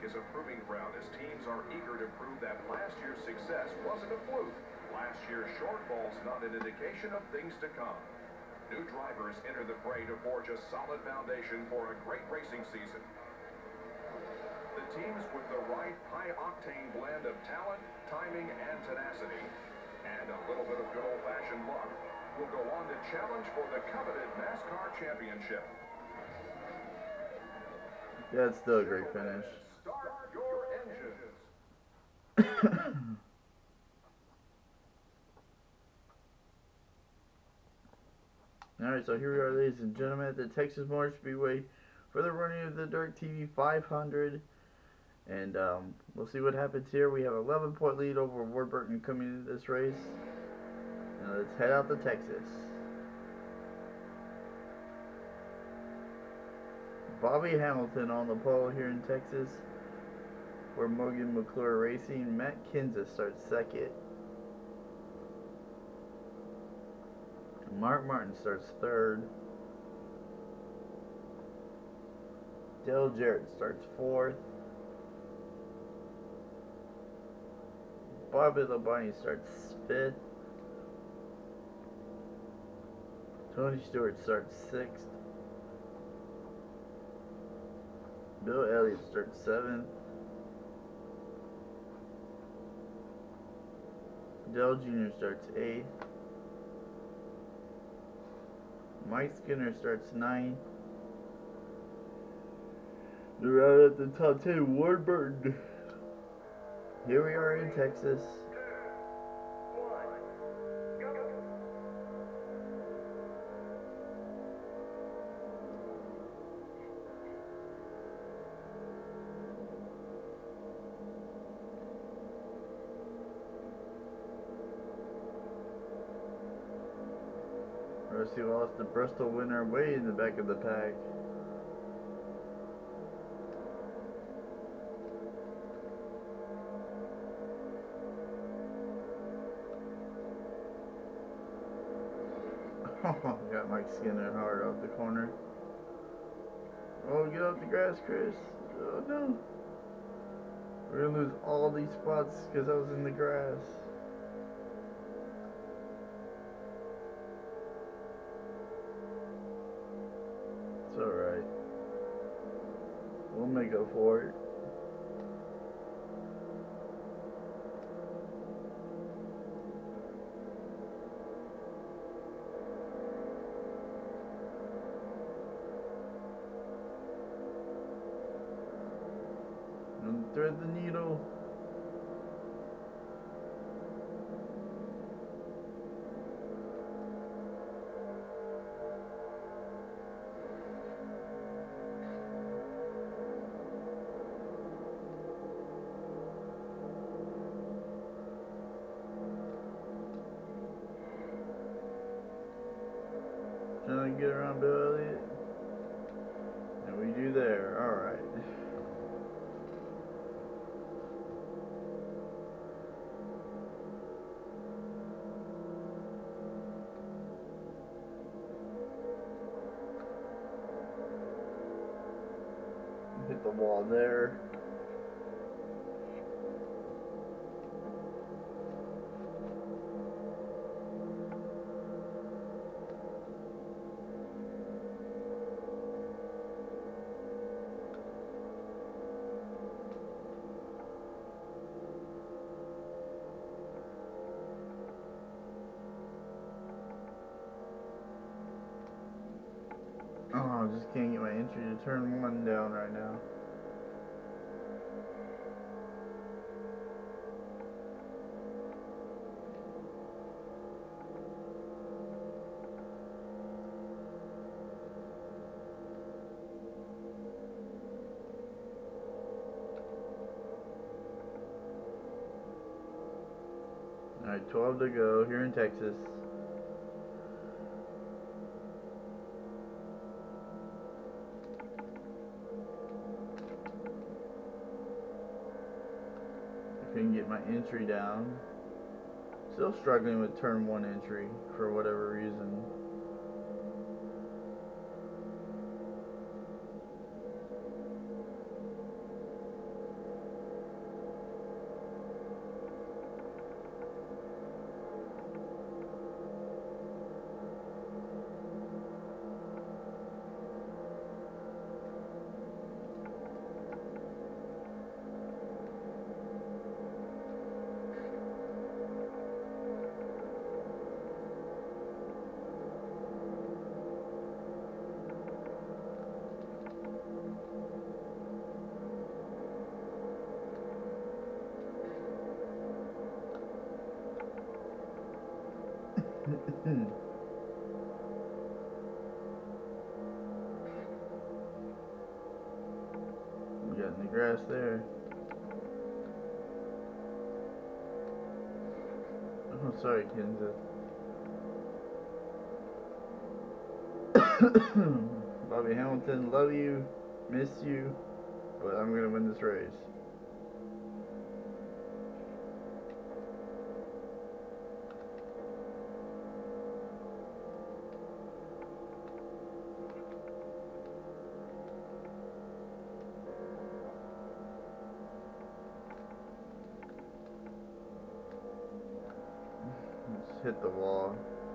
is a proving ground as teams are eager to prove that last year's success wasn't a fluke. Last year's shortfall's not an indication of things to come. New drivers enter the fray to forge a solid foundation for a great racing season. The teams with the right high-octane blend of talent, timing, and tenacity, and a little bit of good old-fashioned luck, will go on to challenge for the coveted NASCAR championship. Yeah, it's still a great finish. Start your engines. Alright, so here we are, ladies and gentlemen, at the Texas Motor Speedway for the running of the Directv 500. And we'll see what happens here. We have an 11-point lead over Warburton coming into this race. Now let's head out to Texas. Bobby Hamilton on the pole here in Texas for Morgan McClure Racing. Matt Kenseth starts second. Mark Martin starts third. Dale Jarrett starts fourth. Bobby Labonte starts fifth. Tony Stewart starts sixth. Bill Elliott starts seventh. Dale Jr. starts eighth. Mike Skinner starts ninth. Right at the top 10, Warburton. Here we are in Texas. Rossi lost the Bristol winner way in the back of the pack. Got Mike Skinner hard off the corner. Oh, get off the grass, Chris. Oh no. We're gonna lose all these spots because I was in the grass. It's alright. We'll make up for it. Thread the needle. Trying to get around Bill Elliott. And we do there. Alright. Hit the wall there. Oh, I just can't get my entry to turn one down right now. Alright, 12 to go here in Texas. Couldn't get my entry down. Still struggling with turn one entry for whatever reason. We got in the grass there. Oh, sorry, Kansas. Bobby Hamilton, love you, miss you, but I'm gonna win this race. Just hit the wall.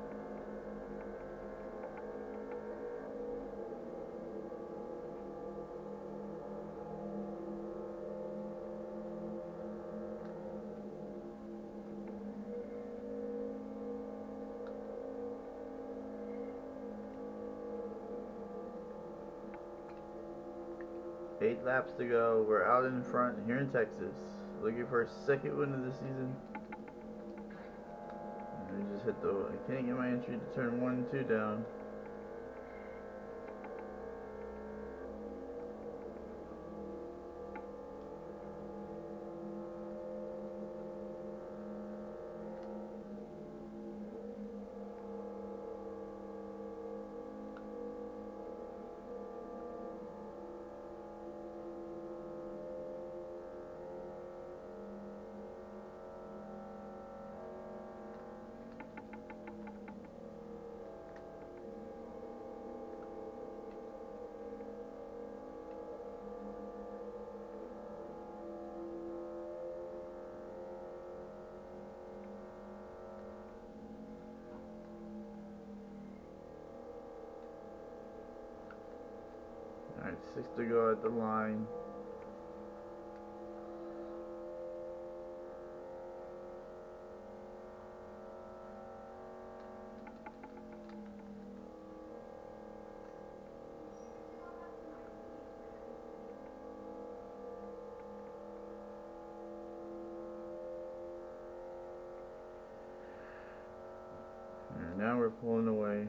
Eight laps to go. We're out in front here in Texas. Looking for a second win of the season. I just hit the... I can't get my entry to turn 1 and 2 down. Alright, 6 to go at the line. And now we're pulling away.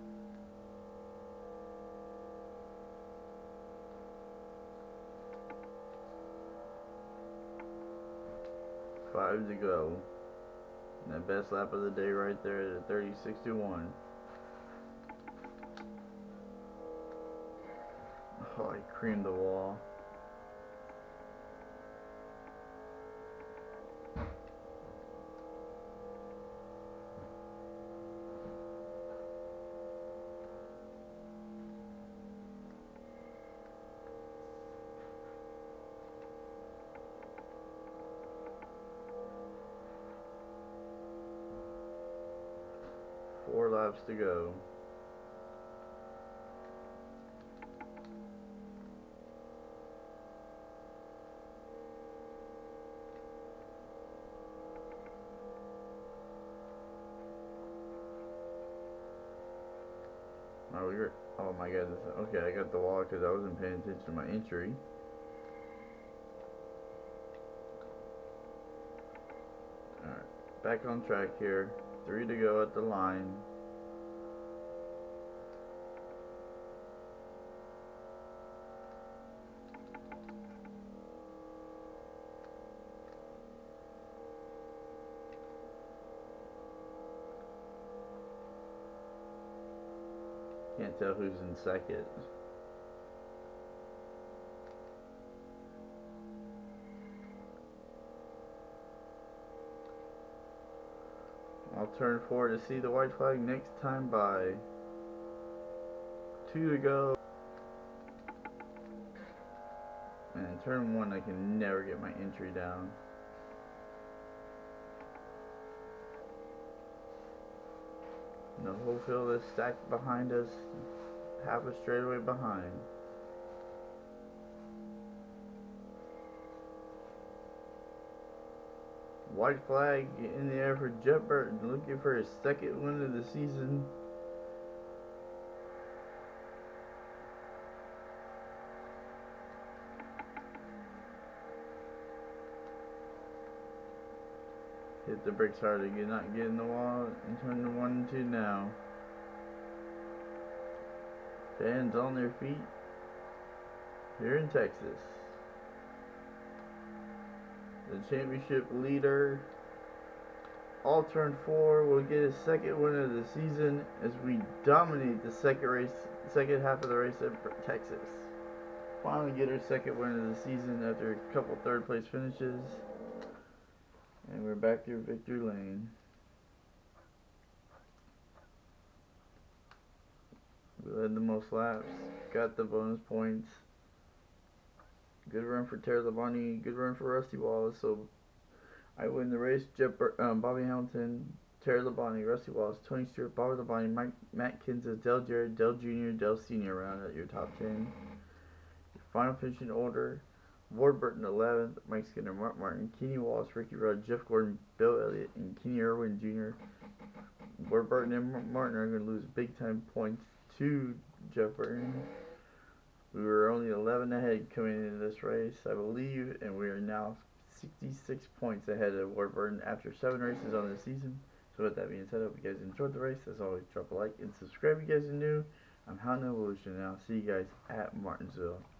Five to go. And that best lap of the day right there at 30.61. Oh, I creamed the wall. Four laps to go. Oh my goodness. Okay, I got the wall because I wasn't paying attention to my entry. Alright, back on track here. 3 to go at the line. Can't tell who's in second. I'll turn 4 to see the white flag next time by. 2 to go. And turn 1 I can never get my entry down. The whole field is stacked behind us, half a straightaway behind. White flag in the air for Jet Burton, looking for his second win of the season. Hit the brakes hard again, not get in the wall, and turn to 1 and 2 now. Fans on their feet here in Texas. The championship leader, all turn 4, will get his second win of the season as we dominate the second half of the race at Texas. Finally get our second win of the season after a couple third place finishes. And we're back through victory lane. We led the most laps, got the bonus points. Good run for Terry Labonte, good run for Rusty Wallace. So I win the race. Bobby Hamilton, Terry Labonte, Rusty Wallace, Tony Stewart, Bobby Labonte, Matt Kenseth, Dale Jarrett, Dale Jr., Dale Sr. round out your top 10. Your final finishing order: Ward Burton 11th, Mike Skinner, Mark Martin, Kenny Wallace, Ricky Rudd, Jeff Gordon, Bill Elliott, and Kenny Irwin Jr. Ward Burton and Martin are going to lose big time points to Jeff Burton. We were only 11 ahead coming into this race, I believe, and we are now 66 points ahead of Ward Burton after 7 races on the season. So with that being said, I hope you guys enjoyed the race. As always, drop a like and subscribe if you guys are new. I'm HOWTONEVOLUTION, and I'll see you guys at Martinsville.